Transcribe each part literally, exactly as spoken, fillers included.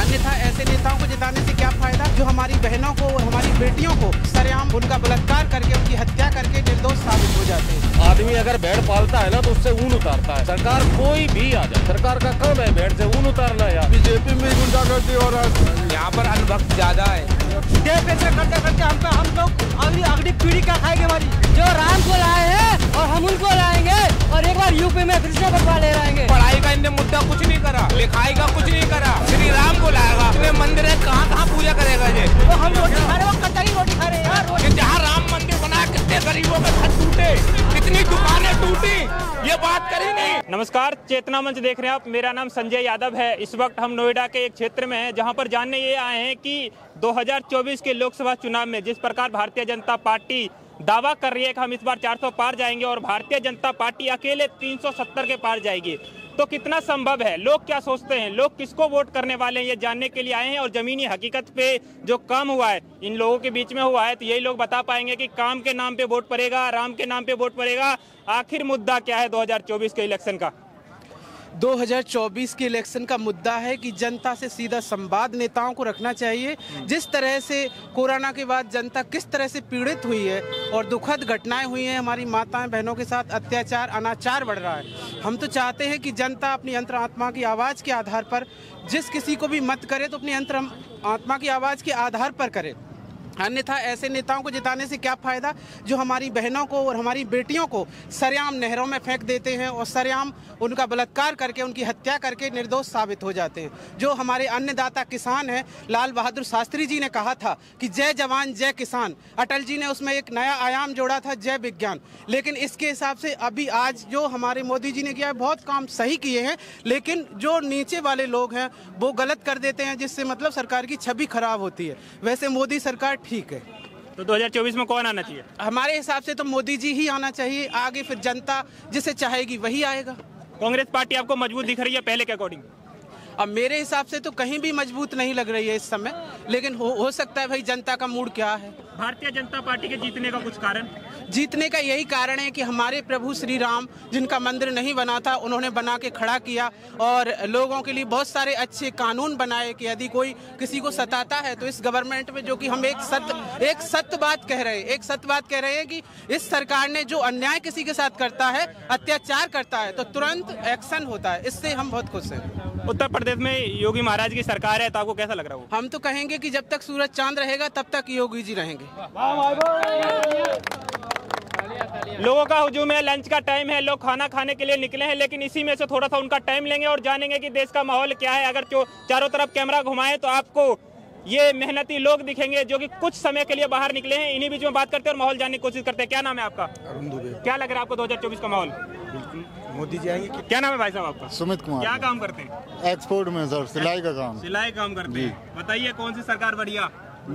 अन्यथा ऐसे नेताओं को जिताने से क्या फायदा जो हमारी बहनों को और हमारी बेटियों को सरेआम उनका बलात्कार करके उनकी हत्या करके निर्दोष साबित हो जाते हैं। आदमी अगर भेड़ पालता है ना तो उससे ऊन उतारता है। सरकार कोई भी आ जाए, सरकार का काम है भेड़ से ऊन उतारना। यार बीजेपी में गुंडागर्दी हो रहा है, यहाँ पर अनुभक्त ज्यादा है। पैसे करते करते हम हम लोग अगली अगली पीढ़ी क्या खाएंगे हमारी। जो राम को लाए हैं और हम उनको लाएंगे और एक बार यूपी में कृष्ण भगवान ले आएंगे। पढ़ाई का इनने मुद्दा कुछ नहीं करा, लिखाई का कुछ नहीं करा, श्री राम को लाएगा। इतने मंदिर है, कहाँ कहाँ पूजा करेगा ये? तो हम रोटी खा रहे, वो कटरी रोटी खा रहे हैं यार। जहाँ राम मंदिर बना, कितने गरीबों के घर टूटे, कितनी दुकानें टूटी, ये बात करी नहीं। नमस्कार, चेतना मंच देख रहे हैं आप। मेरा नाम संजय यादव है। इस वक्त हम नोएडा के एक क्षेत्र में हैं जहां पर जानने ये आए हैं कि दो हज़ार चौबीस के लोकसभा चुनाव में जिस प्रकार भारतीय जनता पार्टी दावा कर रही है कि हम इस बार चार सौ पार जाएंगे और भारतीय जनता पार्टी अकेले तीन सौ सत्तर के पार जाएगी, तो कितना संभव है, लोग क्या सोचते हैं, लोग किसको वोट करने वाले हैं, ये जानने के लिए आए हैं। और जमीनी हकीकत पे जो काम हुआ है इन लोगों के बीच में हुआ है, तो यही लोग बता पाएंगे कि काम के नाम पे वोट पड़ेगा, राम के नाम पे वोट पड़ेगा। आखिर मुद्दा क्या है दो हज़ार चौबीस के इलेक्शन का? दो हज़ार चौबीस के इलेक्शन का मुद्दा है कि जनता से सीधा संवाद नेताओं को रखना चाहिए। जिस तरह से कोरोना के बाद जनता किस तरह से पीड़ित हुई है और दुखद घटनाएं हुई हैं, हमारी माताएं बहनों के साथ अत्याचार अनाचार बढ़ रहा है। हम तो चाहते हैं कि जनता अपनी अंतरात्मा की आवाज़ के आधार पर जिस किसी को भी मत करे तो अपनी अंतर आत्मा की आवाज़ के आधार पर करे। अन्यथा ऐसे नेताओं को जिताने से क्या फायदा जो हमारी बहनों को और हमारी बेटियों को सरेआम नहरों में फेंक देते हैं और सरेआम उनका बलात्कार करके उनकी हत्या करके निर्दोष साबित हो जाते हैं। जो हमारे अन्नदाता किसान हैं, लाल बहादुर शास्त्री जी ने कहा था कि जय जवान जय किसान। अटल जी ने उसमें एक नया आयाम जोड़ा था, जय विज्ञान। लेकिन इसके हिसाब से अभी आज जो हमारे मोदी जी ने किया है, बहुत काम सही किए हैं, लेकिन जो नीचे वाले लोग हैं वो गलत कर देते हैं, जिससे मतलब सरकार की छवि खराब होती है। वैसे मोदी सरकार ठीक है। तो दो हज़ार चौबीस में कौन आना चाहिए? हमारे हिसाब से तो मोदी जी ही आना चाहिए। आगे फिर जनता जिसे चाहेगी वही आएगा। कांग्रेस पार्टी आपको मजबूत दिख रही है पहले के अकॉर्डिंग? अब मेरे हिसाब से तो कहीं भी मजबूत नहीं लग रही है इस समय, लेकिन हो, हो सकता है भाई जनता का मूड क्या है। भारतीय जनता पार्टी के जीतने का कुछ कारण? जीतने का यही कारण है कि हमारे प्रभु श्री राम, जिनका मंदिर नहीं बना था, उन्होंने बना के खड़ा किया और लोगों के लिए बहुत सारे अच्छे कानून बनाए कि यदि कोई किसी को सताता है तो इस गवर्नमेंट में, जो कि हम एक सत्य एक सत्य बात कह रहे हैं एक सत्य बात कह रहे हैं कि इस सरकार ने जो अन्याय किसी के साथ करता है, अत्याचार करता है, तो तुरंत एक्शन होता है। इससे हम बहुत खुश हैं। उत्तर प्रदेश में योगी महाराज की सरकार है, तो आपको कैसा लग रहा है? हम तो कहेंगे कि जब तक सूरज चांद रहेगा तब तक योगी जी रहेंगे। लोगों का हुजूम है, लंच का टाइम है, लोग खाना खाने के लिए निकले हैं, लेकिन इसी में से थोड़ा सा उनका टाइम लेंगे और जानेंगे कि देश का माहौल क्या है। अगर चारों तरफ कैमरा घुमाएं तो आपको ये मेहनती लोग दिखेंगे जो कि कुछ समय के लिए बाहर निकले हैं। इन्हीं बीच में बात करते हैं और माहौल जानने की कोशिश करते हैं। क्या नाम है आपका? अरुण दुबे। क्या लग रहा है आपको दो हज़ार चौबीस का माहौल? मोदी जी आएंगे। क्या नाम है भाई साहब आपका? सुमित कुमार। क्या काम करते हैं? एक्सपोर्ट में सर, सिलाई का काम। सिलाई काम करते हैं। बताइए कौन सी सरकार बढ़िया?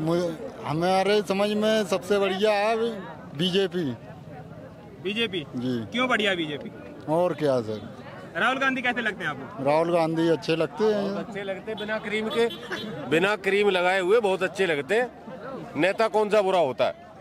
हमारे समझ में सबसे बढ़िया है बीजेपी। बीजेपी जी। क्यों बढ़िया बीजेपी? और क्या सर? राहुल गांधी कैसे लगते हैं आपको? राहुल गांधी अच्छे लगते हैं। अच्छे लगते हैं, बिना क्रीम के, बिना क्रीम लगाए हुए बहुत अच्छे लगते हैं। नेता कौन सा बुरा होता है?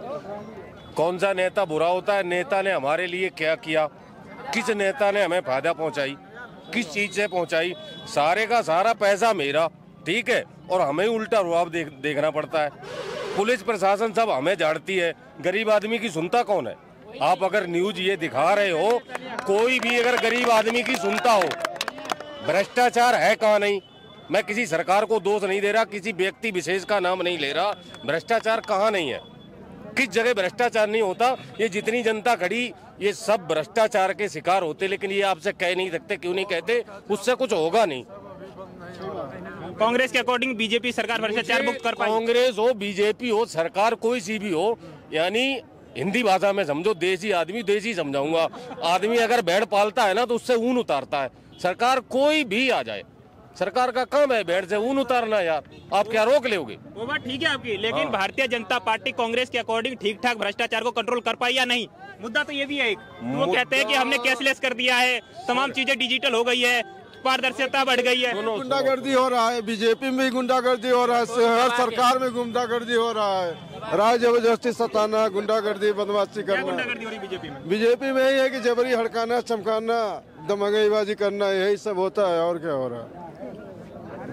कौन सा नेता बुरा होता है? नेता ने हमारे लिए क्या किया? किस नेता ने हमें फायदा पहुंचाई? किस चीज से पहुंचाई? सारे का सारा पैसा मेरा, ठीक है, और हमें उल्टा रुआब देख, देखना पड़ता है। पुलिस प्रशासन सब हमें झाड़ती है, गरीब आदमी की सुनता कौन है? आप अगर न्यूज ये दिखा रहे हो, कोई भी अगर गरीब आदमी की सुनता हो, भ्रष्टाचार है कहाँ नहीं? मैं किसी सरकार को दोष नहीं दे रहा, किसी व्यक्ति विशेष का नाम नहीं ले रहा। भ्रष्टाचार कहाँ नहीं है? किस जगह भ्रष्टाचार नहीं होता? ये जितनी जनता खड़ी, ये सब भ्रष्टाचार के शिकार होते, लेकिन ये आपसे कह नहीं सकते। क्यों नहीं कहते? उससे कुछ होगा नहीं। कांग्रेस के अकॉर्डिंग बीजेपी सरकार भ्रष्टाचार मुक्त कर पाएगी? कांग्रेस हो, बीजेपी हो, सरकार कोई सी भी हो, यानी हिंदी भाषा में समझो, देसी आदमी देसी समझाऊंगा। आदमी अगर भेड़ पालता है ना तो उससे ऊन उतारता है। सरकार कोई भी आ जाए, सरकार का काम है भेड़ से ऊन उतारना। यार आप क्या रोक लोगे? वो बात ठीक है आपकी, लेकिन हाँ। भारतीय जनता पार्टी कांग्रेस के अकॉर्डिंग ठीक ठाक भ्रष्टाचार को कंट्रोल कर पाई या नहीं? मुद्दा तो ये भी है एक, वो कहते हैं कि हमने कैशलेस कर दिया है, तमाम चीजें डिजिटल हो गई है, पारदर्शिता बढ़ गई है। गुंडागर्दी हो रहा है, बीजेपी में गुंडागर्दी हो रहा है, हर सरकार में गुंडागर्दी हो रहा है। राय जबरदस्ती सताना, गुंडागर्दी, बदमाशी करना। गुंडागर्दी हो रही बीजेपी में? बीजेपी में यही है कि जबरी हड़काना, चमकाना, दमंगईबाजी करना, यही सब होता है। और क्या हो रहा है?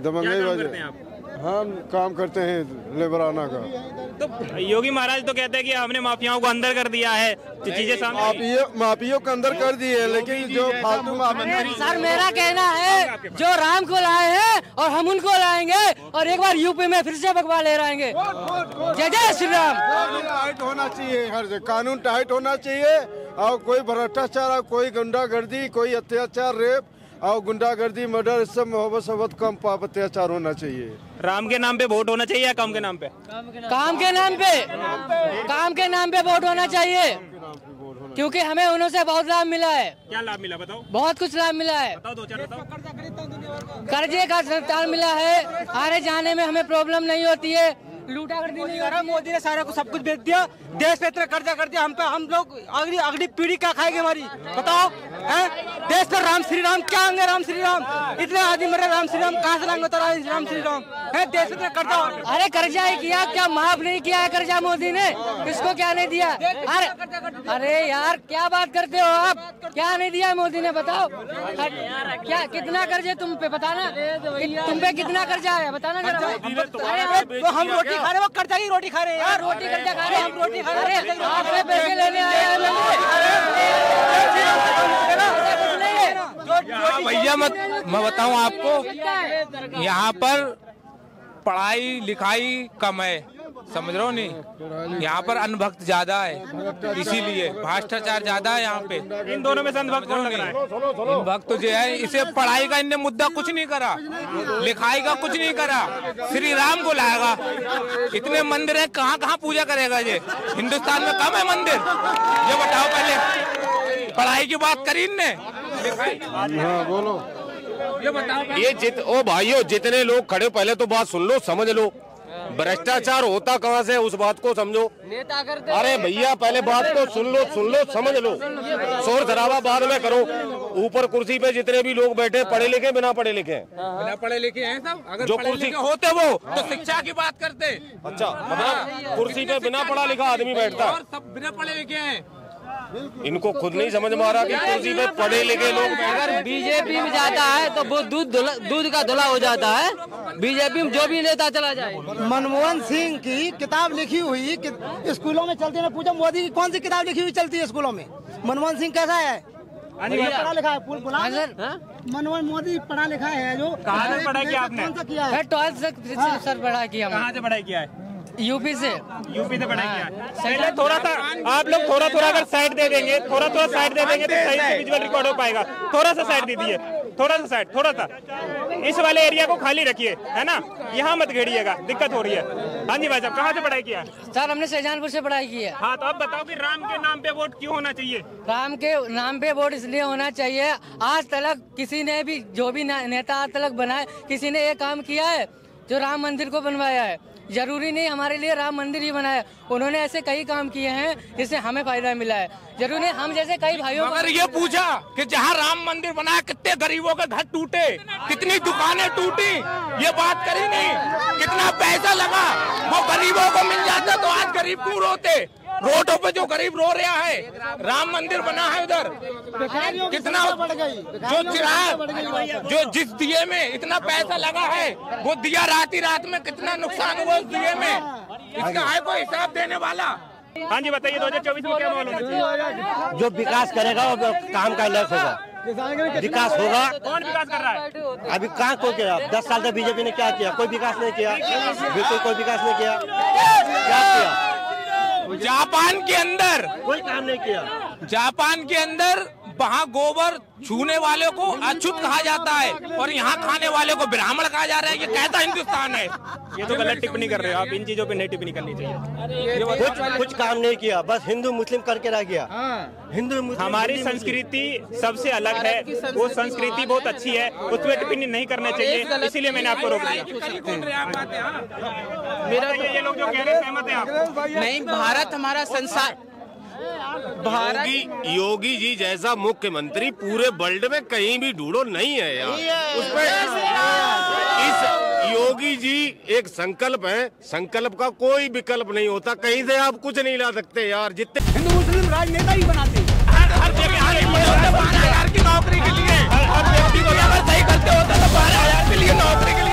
दबंगई काम वजह करते हैं आप? हम काम करते हैं लेबराना का। तो योगी महाराज तो कहते हैं कि हमने माफियाओं को अंदर कर दिया है, चीजें सामने आई। माफियों माफियों को अंदर कर दिए, लेकिन जो फालतू माफिया सर मेरा कहना है जो राम को लाए हैं और हम उनको लाएंगे और एक बार यूपी में फिर से भगवा ले आएंगे। जय जय श्री राम। टाइट होना चाहिए, हर जगह कानून टाइट होना चाहिए और कोई भ्रष्टाचार, कोई गुंडागर्दी, कोई अत्याचार, रेप और गुंडागर्दी, मर्डर, इस सब मोहब्बत से बहुत कम पाप अत्याचार होना चाहिए। राम के नाम पे वोट होना चाहिए या काम के नाम पे? काम के नाम पे काम के नाम पे वोट होना चाहिए, क्योंकि हमें उन्हों से बहुत लाभ मिला है। क्या लाभ मिला बताओ? बहुत कुछ लाभ मिला है। बताओ दो चार बताओ। कर्जे का सरकार मिला है, आने जाने में हमें प्रॉब्लम नहीं होती है। लूटा कर नहीं करा, मोदी ने सारा कुछ सब कुछ बेच दिया, देश पे इतना कर्जा कर दिया, हम पे हम लोग अगली अगली पीढ़ी क्या खाएगी हमारी, बताओ हैं? देश पर राम श्री राम क्या होंगे? राम श्री राम इतने आदमी मरे, राम श्री राम कहाँ से लाएंगे? तो राम श्री राम है, देश पे कर्जा। अरे कर्जा ही किया, क्या माफ नहीं किया है कर्जा मोदी ने? किसको क्या नहीं दिया? अरे अरे यार क्या बात करते हो आप? क्या नहीं दिया मोदी ने बताओ? क्या कितना कर्जे तुम पे बताना, तुम पे कितना कर्जा है बताना जरा। अरे हम रोटी खा रहे, वो कर्जा की रोटी खा रहे हैं यार, रोटी कर्जा खा रहे हैं, हम रोटी खा रहे हैं, आपसे पैसे लेने आए हैं। भैया मत मैं बताऊं आपको, यहाँ पर पढ़ाई लिखाई कम है, समझ रहे हो नहीं? यहाँ पर अनभक्त ज्यादा है, इसीलिए भ्रष्टाचार ज्यादा है यहाँ पे। इन दोनों में से अनभक्त कौन लग रहा है? भक्त जो है, इसे पढ़ाई का इनने मुद्दा कुछ नहीं करा, लिखाई का कुछ नहीं करा, श्री राम को लाएगा। इतने मंदिर हैं, कहाँ कहाँ पूजा करेगा ये? हिंदुस्तान में कम है मंदिर? ये बताओ पहले। पढ़ाई की बात करी इनने, लिखाई हाँ बोलो। ये बताओ। ये जित ओ भाइयों, जितने लोग खड़े, पहले तो बात सुन लो, समझ लो। भ्रष्टाचार होता कहाँ से, उस बात को समझो। नेता करते अरे भैया पहले बात को सुन लो, सुन लो, समझ लो। शोर शराबा बाद में करो। ऊपर कुर्सी पे जितने भी लोग बैठे, पढ़े लिखे बिना पढ़े लिखे, बिना पढ़े लिखे हैं सब। अगर जो पढ़े कुर्सी- लिखे होते वो तो शिक्षा की बात करते। अच्छा मतलब कुर्सी पे बिना पढ़ा लिखा आदमी बैठता है। और सब बिना पढ़े लिखे हैं। इनको खुद नहीं समझ में आ रहा कि कुर्सी पे पढ़े लिखे लोग। अगर बीजेपी में जाता है तो वो दूध दूध का धुला हो जाता है, बीजेपी में जो भी नेता चला जाए। मनमोहन सिंह की किताब लिखी हुई कि स्कूलों में चलती है, पूछो मोदी की कौन सी किताब लिखी हुई चलती है स्कूलों में? मनमोहन सिंह कैसा है? पढ़ा लिखा है, मनमोहन मोदी पढ़ा लिखा है। जो कहाँ से पढ़ाई किया आपने? कौन सा किया है? ट्वेल्थ से सर पढ़ाई किया, कहाँ से पढ़ाई किया है? यूपी से। यूपी से पढ़ाई किया है। पहले थोड़ा सा आप लोग थोड़ा थोड़ा अगर साइड दे देंगे, थोड़ा थोड़ा साइड दे देंगे तो सही से विजुअल रिकॉर्ड हो पाएगा। थोड़ा सा साइड दे दिए, थोड़ा सा साइड, थोड़ा सा इस वाले एरिया को खाली रखिए, है ना? यहाँ मत घेरिएगा, दिक्कत हो रही है। हाँ जी भाई साहब, कहाँ से पढ़ाई किया? सर हमने शाहजहानपुर से पढ़ाई की है। हाँ तो अब बताओ कि राम के नाम पे वोट क्यों होना चाहिए? राम के नाम पे वोट इसलिए होना चाहिए, आज तक किसी ने भी, जो भी नेता आज तक बनाए, किसी ने ये काम किया है जो राम मंदिर को बनवाया है। जरूरी नहीं हमारे लिए राम मंदिर ही बनाया, उन्होंने ऐसे कई काम किए हैं जिससे हमें फायदा मिला है। जरूरी नहीं हम जैसे कई भाइयों अगर ये पूछा कि जहाँ राम मंदिर बनाया कितने गरीबों के घर टूटे, कितनी दुकानें टूटी, ये बात करी नहीं। कितना पैसा लगा, वो गरीबों को मिल जाता तो आज गरीब क्यों रोते? रोडों पे जो गरीब रो रहा है, राम मंदिर बना है उधर, कितना जो चिराग, जो जिस दिए में इतना पैसा लगा है, वो दिया रात ही रात में कितना नुकसान हुआ उस दिए में, इसका है कोई हिसाब देने वाला? हाँ जी बताइए, दो हजार चौबीस में क्या माहौल होना चाहिए? जो विकास करेगा वो काम का लक्ष्य होगा, विकास होगा। कौन विकास कर रहा है? अभी कहाँ को किया? दस साल तक बीजेपी ने क्या किया? कोई विकास नहीं किया, बिल्कुल कोई विकास नहीं किया। क्या किया? जापान के अंदर कोई काम नहीं किया। जापान के अंदर वहाँ गोबर छूने वाले को अछूत कहा जाता है और यहाँ खाने वाले को ब्राह्मण कहा जा रहा है। ये कैसा हिंदुस्तान है? ये तो गलत टिप्पणी कर रहे हो आप, इन चीजों पे नहीं टिप्पणी करनी चाहिए। कुछ कुछ काम नहीं किया, बस हिंदू मुस्लिम करके रह गया। हिंदू मुस्लिम, हमारी संस्कृति सबसे अलग है, वो संस्कृति बहुत अच्छी है, उस पर टिप्पणी नहीं करना चाहिए, इसीलिए मैंने आपको रोक दिया। मेरा ये लोग जो कह रहे हैं सहमत है आप? नहीं, भारत हमारा संसार, योगी योगी जी जैसा मुख्यमंत्री पूरे वर्ल्ड में कहीं भी ढूंढो नहीं है यार। उस पर इस योगी जी एक संकल्प है, संकल्प का कोई विकल्प नहीं होता, कहीं से आप कुछ नहीं ला सकते यार। जितने हिंदू मुस्लिम राजनेता ही बनाते हैं। हर जगह बारह हजार की नौकरी के लिए, हर व्यक्ति को अगर सही करते होते तो बारह हजार के लिए नौकरी के